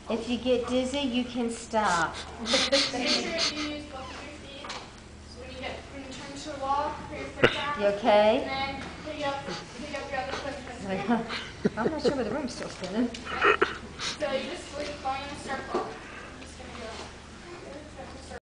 If you get dizzy, you can stop. Make sure you use both of your feet. So when you turn to the wall, put your foot down. You okay? And then pick up your other foot. I'm not sure, but the room's still spinning. So you just going in a circle.